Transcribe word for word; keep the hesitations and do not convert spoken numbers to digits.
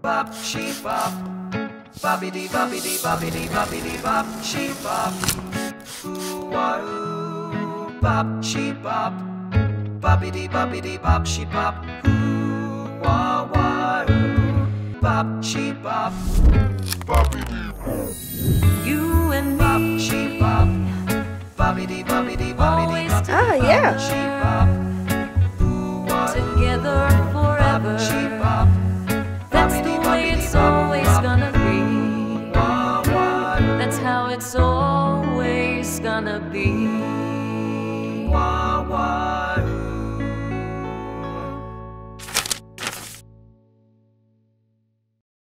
bop, she bop, boppity boppity boppity boppity bop, she bop, ooh wah ooh, bop, she bop, boppity boppity bop, she bop, ooh wah wah ooh, bop, she bop, boppity bop, you and me, bop, she bop, boppity boppity boppity bop, ah yeah, she bop, ooh wah together forever. she bop. That's the way it's always gonna be. That's how it's always gonna be.